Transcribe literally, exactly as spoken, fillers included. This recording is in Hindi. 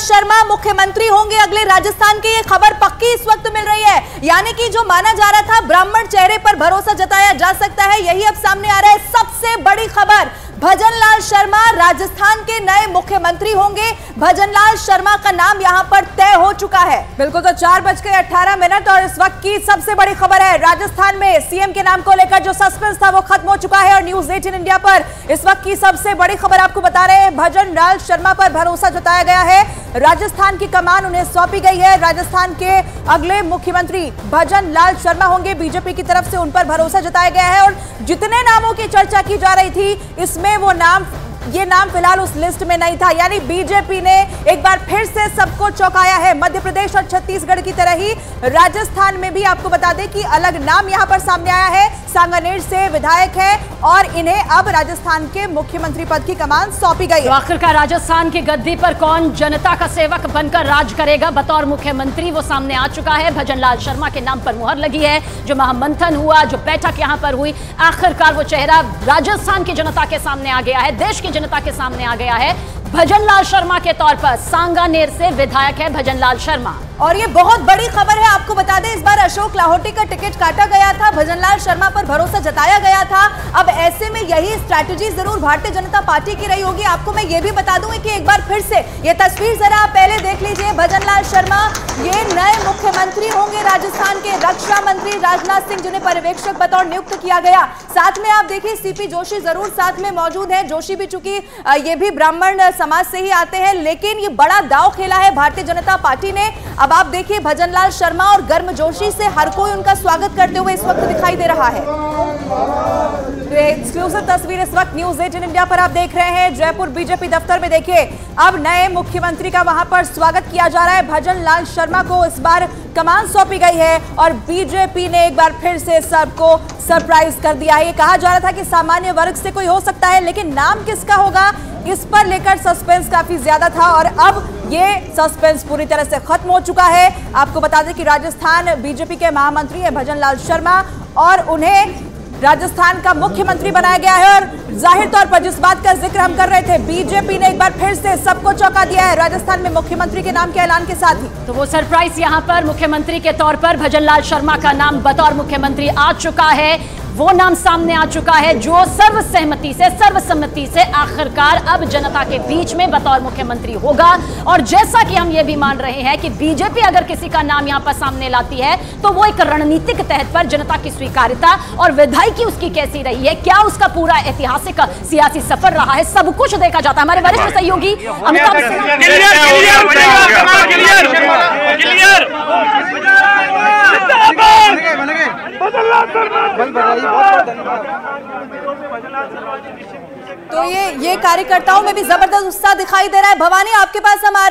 शर्मा मुख्यमंत्री होंगे अगले राजस्थान के, ये खबर पक्की इस वक्त मिल रही है। यानी कि जो माना जा रहा था ब्राह्मण चेहरे पर भरोसा जताया जा सकता है, यही अब सामने आ रहा है। सबसे बड़ी खबर, भजनलाल शर्मा राजस्थान के नए मुख्यमंत्री होंगे। भजनलाल शर्मा का नाम यहां पर तय हो चुका है। बिल्कुल, तो चार बज के अट्ठारह मिनट और इस वक्त की सबसे बड़ी खबर है, राजस्थान में सीएम के नाम को लेकर जो सस्पेंस था वो खत्म हो चुका है। और न्यूज एटीन इंडिया पर इस वक्त की सबसे बड़ी खबर आपको बता रहे हैं, भजनलाल शर्मा पर भरोसा जताया गया है। राजस्थान की कमान उन्हें सौंपी गई है। राजस्थान के अगले मुख्यमंत्री भजनलाल शर्मा होंगे। बीजेपी की तरफ से उन पर भरोसा जताया गया है और जितने नामों की चर्चा की जा रही थी इसमें वो नाम ये नाम फिलहाल उस लिस्ट में नहीं था। यानी बीजेपी ने एक बार फिर से सबको चौंकाया है। मध्य प्रदेश और छत्तीसगढ़ की तरह ही राजस्थान में भी आपको बता दें कि अलग नाम यहां पर सामने आया है। सांगानेर से विधायक है और इन्हें अब राजस्थान के मुख्यमंत्री पद की कमान सौंपी गई है। तो आखिरकार राजस्थान की गद्दी पर कौन जनता का सेवक बनकर राज करेगा बतौर मुख्यमंत्री, वो सामने आ चुका है। भजनलाल शर्मा के नाम पर मुहर लगी है। जो महामंथन हुआ, जो बैठक यहां पर हुई, आखिरकार वो चेहरा राजस्थान की जनता के सामने आ गया है, देश की जनता के सामने आ गया है। भजनलाल शर्मा के तौर पर सांगानेर से विधायक है भजनलाल शर्मा। और ये बहुत बड़ी खबर है, आपको बता दें इस बार अशोक लाहोटी का टिकट काटा गया था, भजनलाल शर्मा पर भरोसा जताया गया था। अब ऐसे में यही स्ट्रैटेजी जरूर भारतीय जनता पार्टी की रही होगी। आपको मैं ये भी बता दूं कि एक बार फिर से ये तस्वीर जरा आप पहले देख लीजिए। भजनलाल शर्मा ये नए मुख्यमंत्री होंगे राजस्थान के। रक्षा मंत्री राजनाथ सिंह जिन्हें पर्यवेक्षक बतौर नियुक्त किया गया, साथ में आप देखिए सीपी जोशी जरूर साथ में मौजूद है। जोशी भी चूंकि ये भी ब्राह्मण समाज से ही आते हैं, लेकिन ये बड़ा दांव खेला है भारतीय जनता पार्टी ने। अब आप देखिए भजनलाल शर्मा और गर्मजोशी से हर कोई उनका स्वागत करते हुए इस वक्त दिखाई दे रहा है। एक्सक्लूसिव तस्वीर इस वक्त न्यूज एटीन इंडिया पर आप देख रहे हैं। जयपुर बीजेपी दफ्तर में देखिए अब नए मुख्यमंत्री का वहां पर स्वागत किया जा रहा है। भजनलाल शर्मा को इस बार कमान सौंपी गई है और बीजेपी ने एक बार फिर से सबको सरप्राइज कर दिया है। ये कहा जा रहा था कि सामान्य वर्ग से कोई हो सकता है, लेकिन नाम किसका होगा इस पर लेकर सस्पेंस काफी ज्यादा था और अब ये सस्पेंस पूरी तरह से खत्म हो चुका है। आपको बता दें कि राजस्थान बीजेपी के महामंत्री है भजनलाल शर्मा और उन्हें राजस्थान का मुख्यमंत्री बनाया गया है। और जाहिर तौर पर जिस बात का जिक्र हम कर रहे थे, बीजेपी ने एक बार फिर से सबको चौंका दिया है राजस्थान में मुख्यमंत्री के नाम के ऐलान के साथ ही। तो वो सरप्राइज यहां पर मुख्यमंत्री के तौर पर भजनलाल शर्मा का नाम बतौर मुख्यमंत्री आ चुका है। वो नाम सामने आ चुका है जो सर्वसहमति से सर्वसम्मति से आखिरकार अब जनता के बीच में बतौर मुख्यमंत्री होगा। और जैसा कि हम ये भी मान रहे हैं कि बीजेपी अगर किसी का नाम यहां पर सामने लाती है तो वो एक रणनीतिक तहत पर जनता की स्वीकार्यता और विधायिकी उसकी कैसी रही है, क्या उसका पूरा ऐतिहासिक सियासी सफर रहा है, सब कुछ देखा जाता है। हमारे वरिष्ठ सहयोगी अमिताभ तो ये ये कार्यकर्ताओं में भी जबरदस्त उत्साह दिखाई दे रहा है। भवानी, आपके पास हमारे